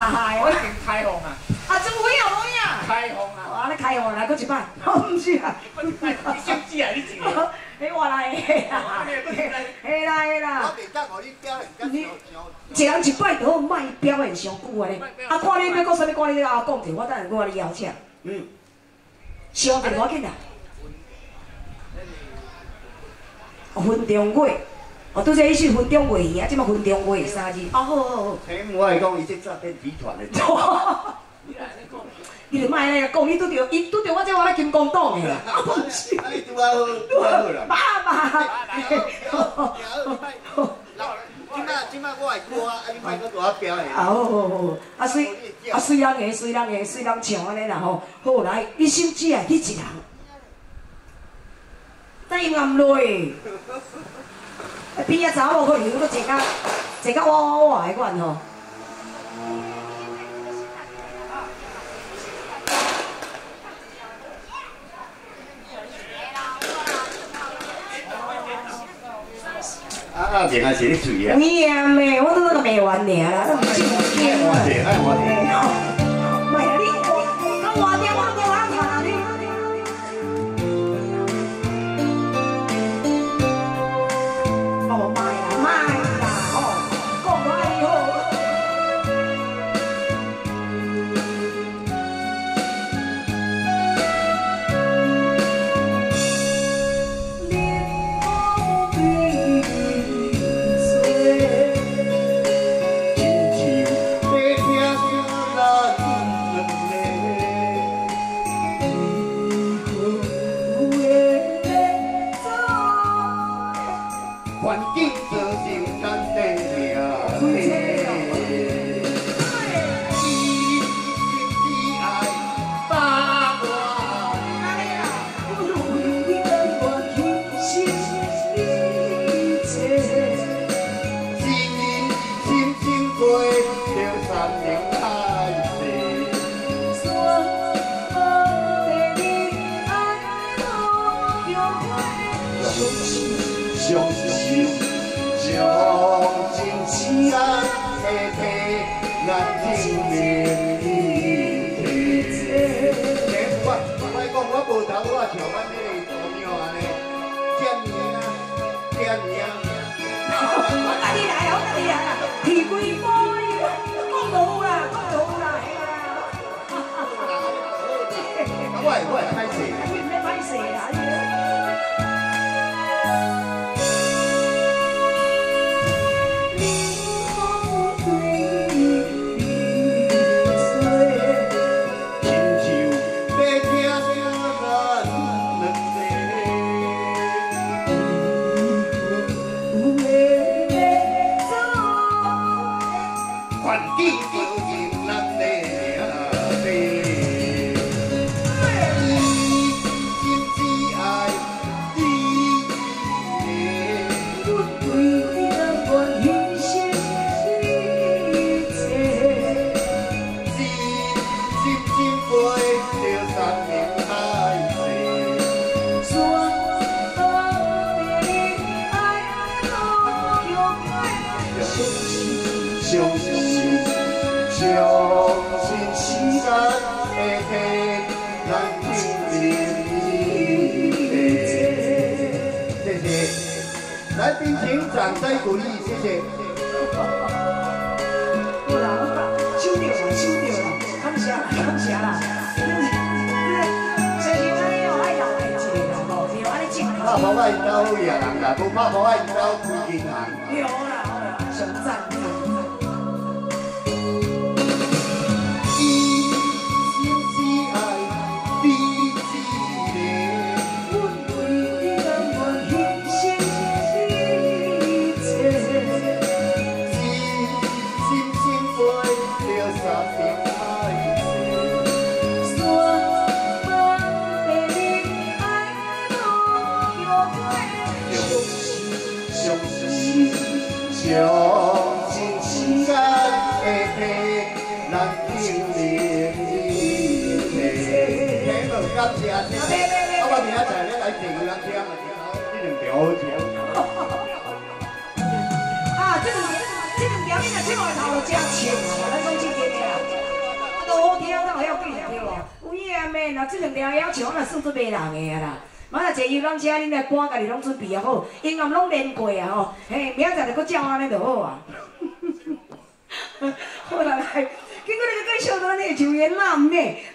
我已经开放啊。 啊，怎么样？怎样？ 开放啊！ 啊，你开放来，搁一摆。唔是啊。 你先知啊，你一个。 你话来的啦，嘿啦嘿啦。 我袂当互你表现， 你一人一摆都莫表现上久啊咧。啊，看你要讲啥物，看你啊讲者，我等下我你邀请。上电话紧啦。分钟月，拄则伊是分钟月鱼啊，即马分钟月3字。哦，好好好。 听我来讲，伊这诈骗集团的。 你著莫安尼讲，伊拄着我这我咧金光党的啦。 啊，你拄啊好，拄啊好啦。 妈。 即摆我会歌啊，你莫搁大表现。 啊好好好，啊水人唱安尼啦吼。好来，你手指啊去一人。等伊暗落去，边仔查某可能佫坐甲哇的款吼。 啊，定还是你嘴啊？ 有影的，我拄那个卖完尔啦，都毋是我惊啊。 爱我的。 唔系啊，你我换电话无通谈啊你。哦，卖啦，哦，讲得安尼好。 环境造成咱的命。相信将真情会替咱听明天。我讲我无头，我像阮迄个大鸟安尼，点名。 我甲你来，我甲你来啦，提规波你，讲到有啦， 我会歹势， 你免歹势啦。 环境造成咱的命。心只爱你， 我对你的我一生一切， 心背着山盟海誓， 双方的爱都永远相信时间会替咱证明谢谢，来宾请掌声鼓励，谢谢。 好啦，收到啦，感谢啦。所以安尼哦，爱留来一个啦，吼，就安尼正拍婆仔因兜好野人啦，无拍婆仔因兜开银行。 对啦，上赞。 相信时间会替咱证明听无感谢，我明仔载咧来订咱听啊，这两条好听。 啊，这两条你若唱的头就真笑啊，咱讲真经的啦。 的，那这两条要求我若算做袂人的啊啦。马上坐游览车，恁来赶，家己拢准备啊好，音乐拢练过啊吼，嘿，明仔载就搁照安尼就好啊。好啦来，经过你个小段呢，就演男的，